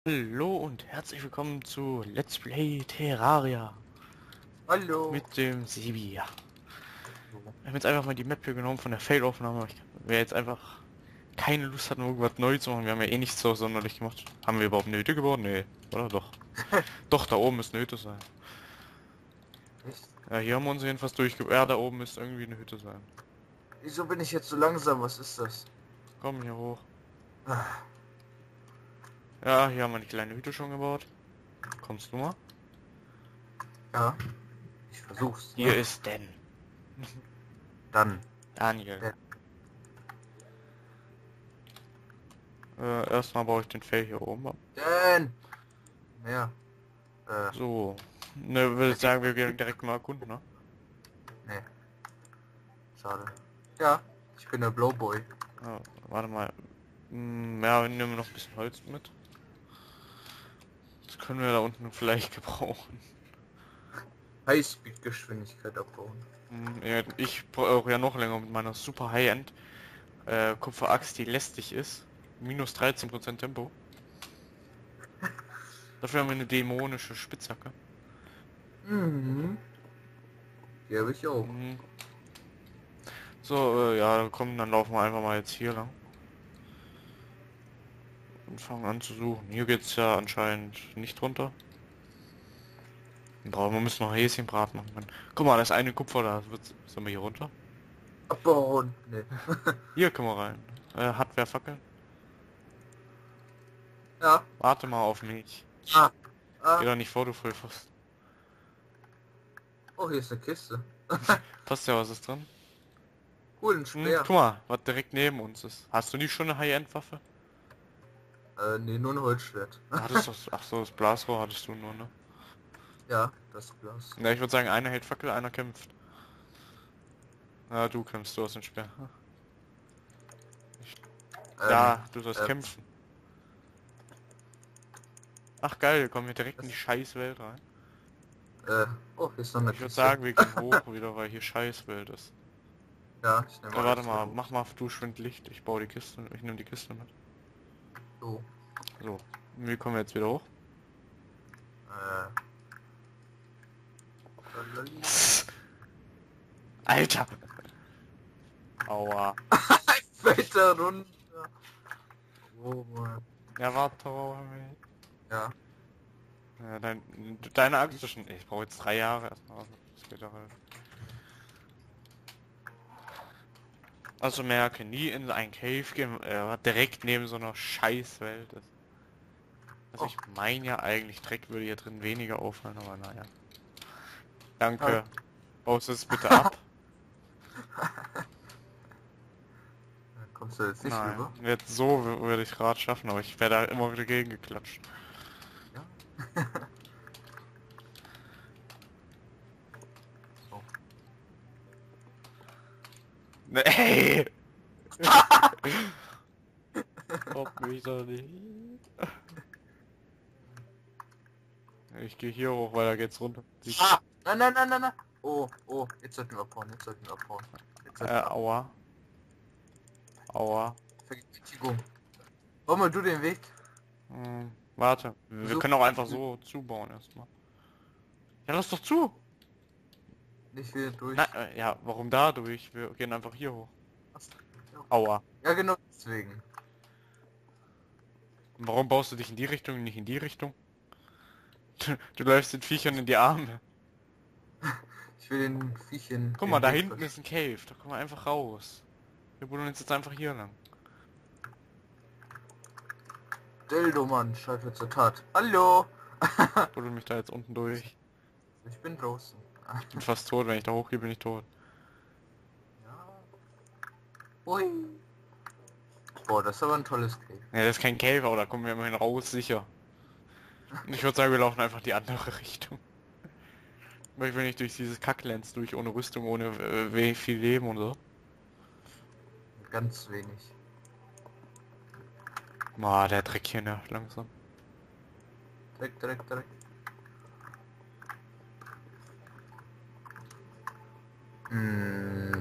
Hallo und herzlich willkommen zu Let's Play Terraria Hallo. mit dem Sebi. Ja. So. Wir haben jetzt einfach mal die Map hier genommen von der Fail-Aufnahme. Wer jetzt einfach keine Lust hat, irgendwas neu zu machen, wir haben ja eh nichts so sonderlich gemacht. Haben wir überhaupt eine Hütte gebaut? Nee, oder doch? Doch, da oben ist eine Hütte sein. Echt? Ja, hier haben wir uns jedenfalls durchgebaut. Ja, da oben müsste irgendwie eine Hütte sein. Wieso bin ich jetzt so langsam? Was ist das? Komm hier hoch. Ah, Ja, hier haben wir eine kleine Hütte schon gebaut. Kommst du mal? ja, ich versuch's. Hier ist denn Dann. Daniel. Der- Erstmal baue ich den Fail hier oben ab. Denn! Ja. Äh, So. Ne, würde ich sagen, wir gehen direkt mal erkunden, ne? nee. Schade. Ja, ich bin der Blowboy. Ja, warte mal. Ja, wir nehmen noch ein bisschen Holz mit. Das können wir da unten vielleicht gebrauchen. Highspeed-Geschwindigkeit abbauen. Ja, ich brauche ja noch länger mit meiner super High-End Kupferaxt, die lästig ist. Minus 13% Tempo. Dafür haben wir eine dämonische Spitzhacke. Mhm. Die habe ich auch. Mhm. So, ja, komm, dann laufen wir einfach mal jetzt hier lang. Und fangen an zu suchen. Hier geht's ja anscheinend nicht runter. Wir müssen noch Häschenbraten machen. Guck mal, da ist eine Kupfer da. Sollen wir hier runter? Abbauen. Nee. Hier können wir rein. Hat wer Fackeln? Ja. Warte mal auf mich. Ah. Geh Ah. doch nicht vor, du Vollpfosten. Oh, hier ist eine Kiste. Passt ja, was ist drin? Cool, ein Speer. Guck mal, was direkt neben uns ist. Hast du nicht schon eine High-End-Waffe? Nee, nur ein Holzschwert. Hattest du ach so, das Blasrohr hattest du nur, ne? Ja, das Glas. Ja, ich würde sagen, einer hält Fackel, einer kämpft. Ja, du kämpfst, du hast den Speer. Ähm, Ja, du sollst ähm, kämpfen. Ach geil, wir kommen hier direkt in die Scheißwelt rein. oh, hier ist noch eine Ich würde Kiste. sagen, wir gehen hoch wieder, weil hier Scheißwelt ist. Ja, ich nehme Warte alles mal, mit. mach mal du schwind Licht. Ich baue die Kiste, ich nehme die Kiste mit. So. So, wie kommen wir jetzt wieder hoch? Äh. Lalali. Alter! Aua. Weiter runter. Oh Mann. Ja, warte, Moment. Ja. Ja, deine Axt ist schon. Ich brauche jetzt 3 Jahre erstmal. Also, das geht doch halt. Also merke, nie in ein Cave gehen, direkt neben so einer Scheißwelt ist. Also Oh. ich meine ja eigentlich, Dreck würde hier drin weniger auffallen, aber naja. Halt. Danke. Baust du es bitte ab? Kommst du jetzt nicht Nein. rüber? Jetzt so würde ich gerade schaffen, aber ich werde da immer dagegen geklatscht. Ja. So. Nee! Ob mich doch nicht. Ich gehe hier hoch, weil da geht's runter. Ah! Nein, nein, nein, nein, nein. Oh, oh, jetzt sollten wir abhauen, jetzt sollten wir abhauen. Jetzt sollten wir abhauen. Aua. Aua. Vergewaltigung. Bau mal du den Weg. Warte. Wir Versuch können auch einfach so zubauen erstmal. Ja, lass doch zu! nicht wieder durch. Na, ja, warum da durch? Wir gehen einfach hier hoch. Achso, ja. Aua. Ja, genau deswegen. Und warum baust du dich in die Richtung und nicht in die Richtung? Du läufst den Viechern in die Arme. Ich will den Viechchen Guck mal, den da Weg hinten ist ein Cave. Da kommen wir einfach raus. Wir buddeln uns jetzt einfach hier lang. Dildo, Mann, Scheife zur Tat. Hallo! Ich buddel mich da jetzt unten durch. Ich bin draußen. Ich bin fast tot. Wenn ich da hochgehe, bin ich tot. Ja. Ui. Boah, das ist aber ein tolles Cave. Ja, das ist kein Cave, aber da kommen wir immerhin raus, sicher. Und ich würde sagen, wir laufen einfach die andere Richtung. Weil ich will nicht durch dieses Kacklands durch, ohne Rüstung, ohne viel Leben und so. Ganz wenig. Ah, der Dreck hier nervt langsam. Dreck, Dreck, Dreck.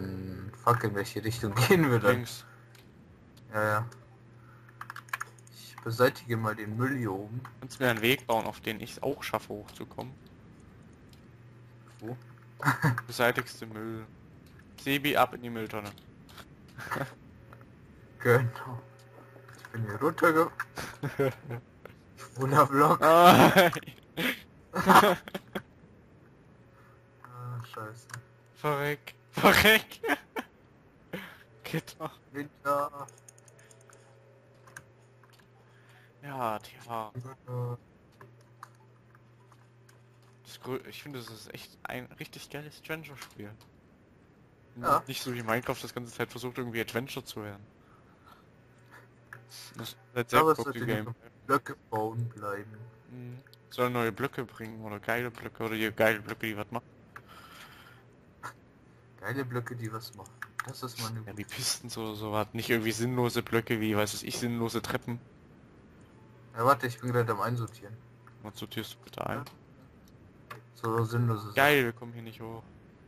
Fuck, in welche Richtung gehen wir dann? Links. Ja, ja. Ich beseitige mal den Müll hier oben. Kannst du mir einen Weg bauen, auf den ich es auch schaffe, hochzukommen? Wo? Beseitigste Müll. Sebi ab in die Mülltonne. Genau. Ich bin hier runterge... Schwuler Block. Ah, Scheiße. verreck. Verreck. Geht doch. Winter. Ja, tja. Winter. Ich finde, das ist echt ein richtig geiles Adventure-Spiel. Ja. Nicht so wie Minecraft das ganze Zeit versucht, irgendwie Adventure zu werden. Das ist halt sehr Aber es cool, sollte Game. nicht Blöcke bauen bleiben. Mhm. Soll neue Blöcke bringen oder geile Blöcke oder die geile Blöcke, die was machen. Geile Blöcke, die was machen. Das ist meine Ja, gute. wie Pistons oder so was. Nicht irgendwie sinnlose Blöcke wie, weiß ich, sinnlose Treppen. Ja, warte, ich bin gerade am Einsortieren. Was sortierst du bitte ein? So sinnlose Geil, wir kommen hier nicht hoch.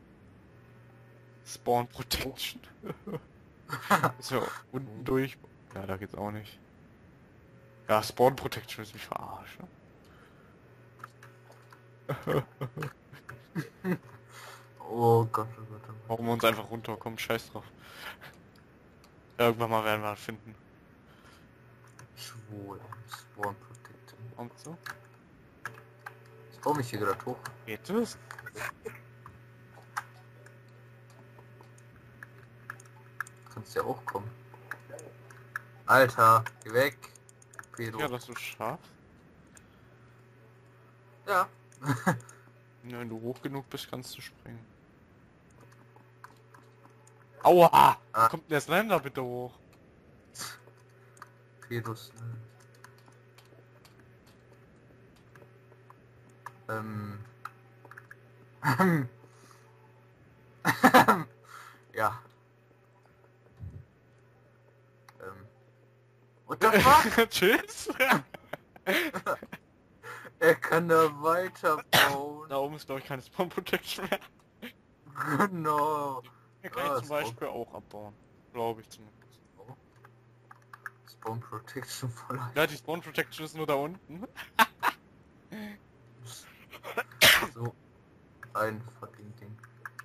Spawn Protection. Ist ja unten durch. Ja, da geht's auch nicht. Ja, Spawn Protection ist mich verarschen. Oh Gott, oh Gott, oh Gott. Warum wir uns einfach runterkommen, scheiß drauf. Irgendwann mal werden wir finden. Schwul. Spawn Protected. Und so? Ich baue mich hier gerade hoch. Geht das? Kannst ja auch kommen. Alter, geh weg. Pedo. Ja, dass du schaffst. Ja. Ja, wenn du hoch genug bist, kannst du springen. Aua! Ah. Kommt der Slender bitte hoch? Pedos. Ja. What the fuck? Tschüss! Er kann da weiterbauen. Da oben ist glaube ich keine Spawn Protection mehr. Genau. Hier kann ich zum Beispiel auch abbauen. Glaube ich zumindest. Spawn Protection for life. Ja, die Spawn Protection ist nur da unten. So ein fucking Ding.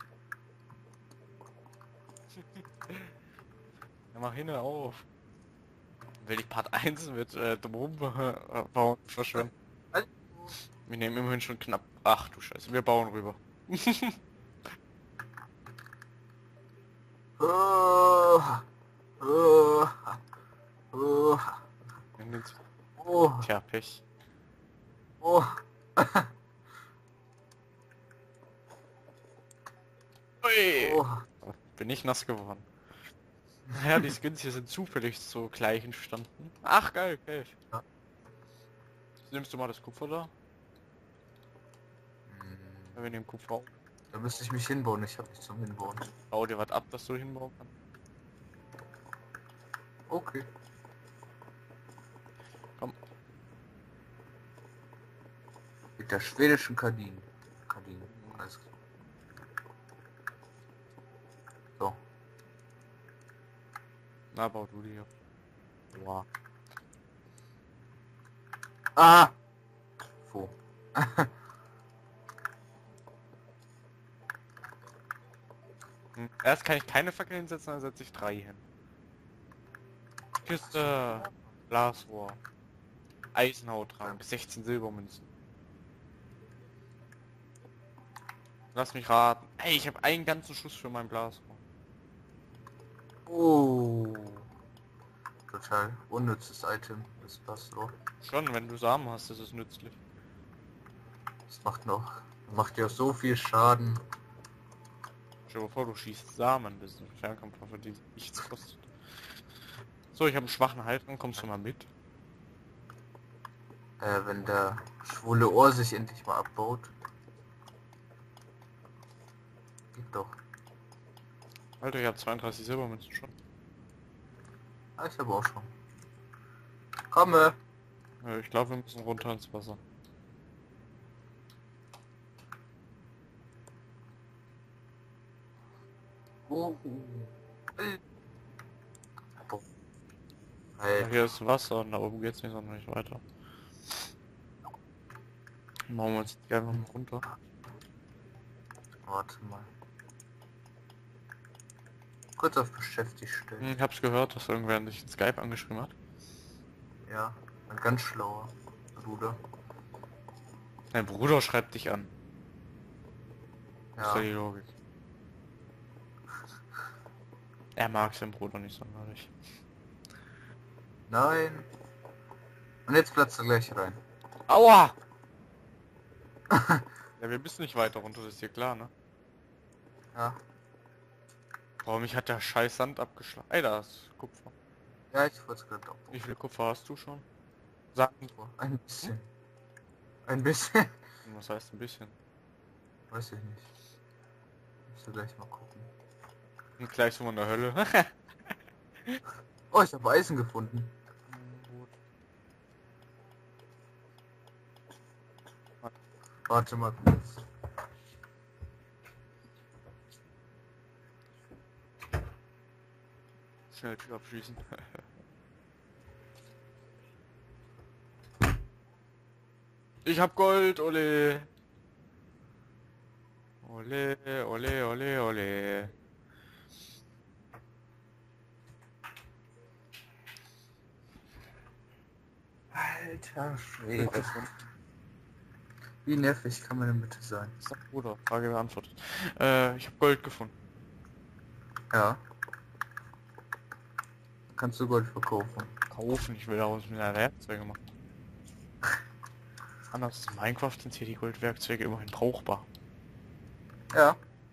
Ja, mach hin auf. Will ich Part 1 mit drum bauen verschwenden. Wir nehmen immerhin schon knapp. Ach du Scheiße, wir bauen rüber. Oh, oh, oh, oh, Tja, Pech. oh. Ui. Oh. Bin ich nass geworden. Naja, die Skins hier sind zufällig so gleich entstanden. Ach geil, okay. Ja. Nimmst du mal das Kupfer da? Ja, wir nehmen Kupfer. Da müsste ich mich hinbauen, ich habe nicht zum Hinbauen. Bau dir was ab, dass du hinbauen kannst. Okay. Komm. Mit der schwedischen Kardin. Alles klar. So. Na, bau du dir. Wow. Ah! Wo? Erst kann ich keine Fackel hinsetzen, dann setze ich 3 hin. Kiste, Glasrohr, Eisenhauttrank, 16 Silbermünzen. Lass mich raten. Ey, ich habe einen ganzen Schuss für mein Blasrohr. Oh. Total unnützes Item, das passt doch. Schon, wenn du Samen hast, ist es nützlich. Das macht ja so viel Schaden. Stell dir vor, du schießt Samen, das ist eine Fernkampfwaffe, die nichts kostet. So, ich habe einen schwachen Halten, kommst du mal mit? Wenn der schwule Ohr sich endlich mal abbaut. Geht doch. Alter, ich habe 32 Silbermünzen schon. Ah, ich habe auch schon. Komme! Ich glaube, wir müssen runter ins Wasser. Ja, hier ist Wasser und da oben geht's nicht sonderlich weiter. Machen wir uns die einfach mal runter. Warte mal. Kurz auf beschäftigt stellen. Ich hab's gehört, dass irgendwer sich in Skype angeschrieben hat. Ja, ein ganz schlauer Bruder. Dein Bruder schreibt dich an. Das ist ja Ja. die Logik. Er mag seinen Bruder nicht sonderlich. Nein. Und jetzt platzt er gleich rein. Aua! Ja, wir müssen nicht weiter runter, das ist dir klar, ne? Ja. Boah, mich hat der scheiß Sand abgeschlagen. Ey, da ist Kupfer. Ja, ich wollte es gerade auch. Wie viel Kupfer hast du schon? Sand. Ein bisschen. Ein bisschen? Was heißt ein bisschen? Weiß ich nicht. Musst du gleich mal gucken. Und gleich so in der Hölle. Oh, ich habe Eisen gefunden. Gut. Warte mal kurz. Schnell Tür abschließen. Ich hab Gold, ole. Ole, ole, ole, ole. Alter Schwede. Wie nervig kann man denn bitte sein? Das ist doch Bruder. Frage beantwortet. Ich hab Gold gefunden. Ja. Kannst du Gold verkaufen? Kaufen, ich will daraus mehr Werkzeuge machen. Anders als in Minecraft sind hier die Goldwerkzeuge immerhin brauchbar. Ja.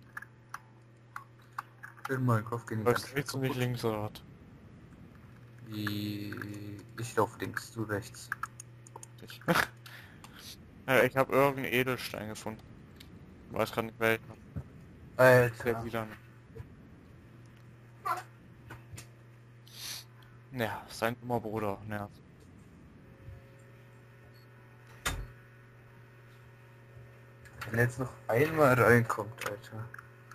In Minecraft gehen die Läufst ganz rechts und nicht links oder was? Ich lauf links, du rechts. Ich. Ich habe irgendeinen Edelstein gefunden. Weiß gerade nicht welchen. Der Alter. wieder. Ja, sein dummer Bruder. Ja. Wenn er jetzt noch einmal reinkommt, Alter.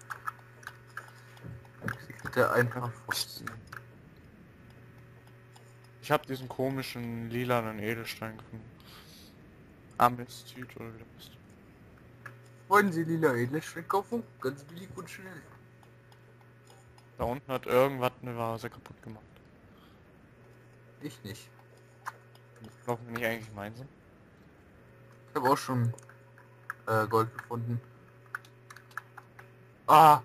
Dann kriegt der einfach Fuß. Ich habe diesen komischen lilanen Edelstein gefunden. Amethyst oder wie das ist. Wollen Sie lila Edelstein kaufen? Ganz billig und schnell. Da unten hat irgendwas eine Vase kaputt gemacht. Ich nicht. Glauben wir nicht eigentlich gemeinsam? Ich habe auch schon Gold gefunden. Ah!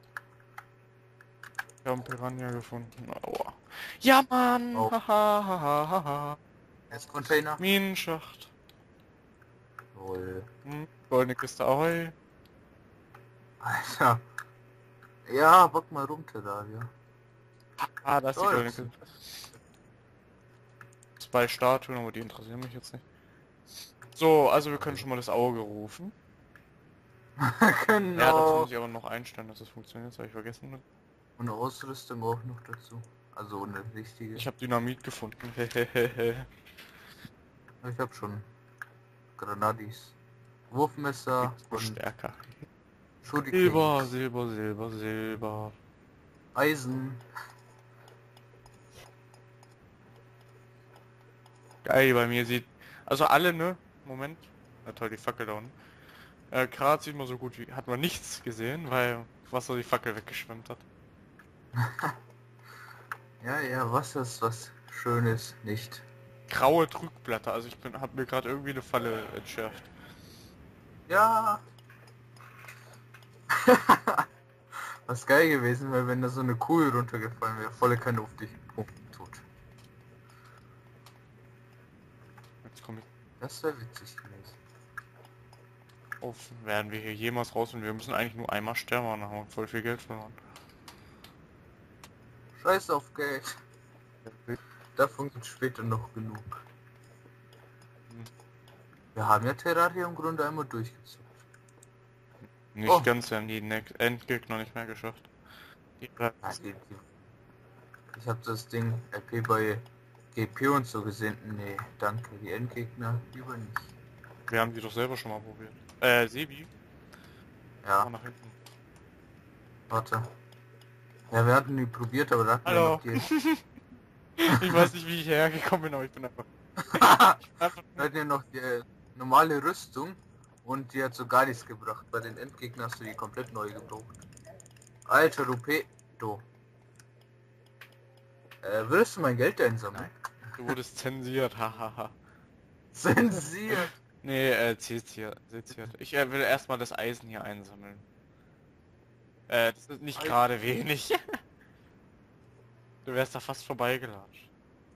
Wir haben Piranha gefunden. Aua. Ja, Mann! Oh. Hahaha. Jetzt Container. Minenschacht. Lol. Goldene Kiste Ahoi. Alter. Ja, bock mal rum, Terraria. Ah, da ist die goldene Stolz. Kiste. 2 Statuen, aber die interessieren mich jetzt nicht. So, also wir können schon mal das Auge rufen. Ja, dazu Genau. muss ich aber noch einstellen, dass es funktioniert, das habe ich vergessen. Und Ausrüstung auch noch dazu. Also eine richtige. Ich habe Dynamit gefunden. Ich habe schon Granadis. Wurfmesser und Stärker. Shuriken. Silber, Silber, Silber, Silber. Eisen. Geil, bei mir sieht... Also alle, ne? Moment. Na toll, die Fackel da unten. Gerade sieht man so gut wie... Hat man nichts gesehen, weil Wasser die Fackel weggeschwemmt hat. Ja, ja, was ist was Schönes nicht. Graue Trügblätter, also hab mir gerade irgendwie eine Falle entschärft. Ja. Was geil gewesen wäre, wenn da so eine Kugel runtergefallen wäre, volle Kanne auf dich. Oh, tot. Jetzt komme ich Das wäre witzig gewesen. auf. Werden wir hier jemals raus und wir müssen eigentlich nur einmal sterben und dann haben wir voll viel Geld verloren. Scheiß auf Geld. Davon gibt später noch genug. Wir haben ja Terraria im Grunde einmal durchgezogen. Nicht Oh. ganz, wir haben die Endgegner nicht mehr geschafft. Ich habe das Ding RP bei GP und so gesehen. Nee, danke. Die Endgegner lieber nicht. Wir haben die doch selber schon mal probiert. Sebi? Ja, Mal nach hinten. warte. Ja, wir hatten die probiert, aber da hatten wir Hallo. noch die... Ich weiß nicht, wie ich hierher gekommen bin, aber ich bin einfach... Wir hatten ja noch die normale Rüstung und die hat so gar nichts gebracht. Bei den Endgegnern hast du die komplett neu gebraucht. Alter, du Pedo. Würdest du mein Geld einsammeln? Du wurdest zensiert, hahaha. Zensiert. Nee, zensiert. Ich will erstmal das Eisen hier einsammeln. Das ist nicht gerade wenig. Du wärst da fast vorbeigelatscht.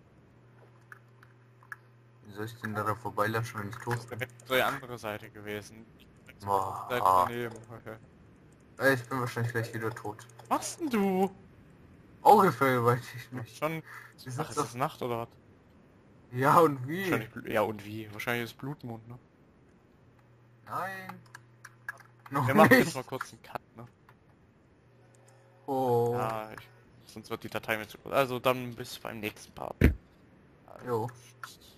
Wie soll ich denn da vorbeilatschen, wenn ich tot Das wäre die andere Seite gewesen. Boah. Seite daneben. Okay. Ich bin wahrscheinlich gleich wieder tot. Was machst denn du? Ungefähr weiß ich nicht. Schon. Wir Ach, sind ist doch... das Nacht oder was? Ja, und wie? Wahrscheinlich, ja und wie? Wahrscheinlich ist Blutmond, ne? Nein. Noch Wir machen jetzt nicht. mal kurz einen Cut, ne? Oh. Ja, sonst wird die Datei mir zu kurz. Also dann bis beim nächsten Part. Jo. Tschüss.